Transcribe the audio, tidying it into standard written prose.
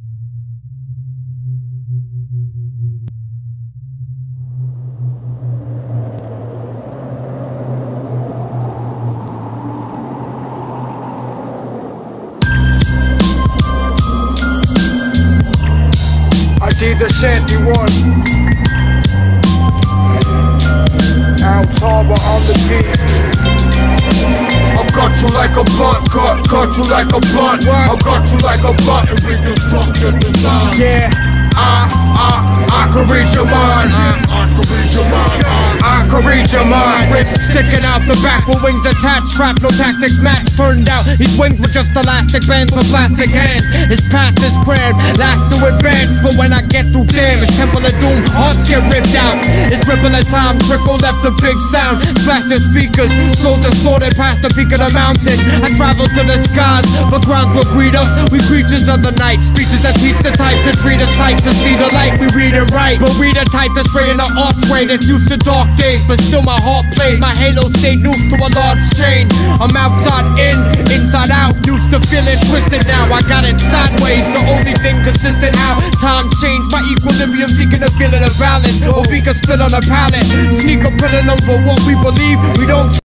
I did the shanty one. Out Harbor on the beat. I'll cut you like a blunt, cut you like a blunt. I'll cut you like a blunt and reconstruct your design. Yeah, I can read your mind. I can read your mind. I can read your mind. Rip sticking out the back with wings attached. Shrapnel tactics match. Turned out his wings were just elastic bands for plastic hands. His path is cramped, last to advance. But when I get through, damn, his temple of doom, hearts get ripped out. His ripple of time, trickle left a big sound. Splash the speakers, soul distorted past the peak of the mountain. I travel to the skies, but grounds will greet us. We creatures of the night, speeches that teach the type to treat us like to see the light. We read it right, but we the type to stray in the archway that's used to dark days. But still my heart plays, my halo stayed loose to a large chain. I'm outside in, inside out, used to feeling twisted now. I got it sideways, the only thing consistent how times change. My equilibrium seeking a feeling of balance, or we can split on a pallet. Sneak a printing over what we believe, we don't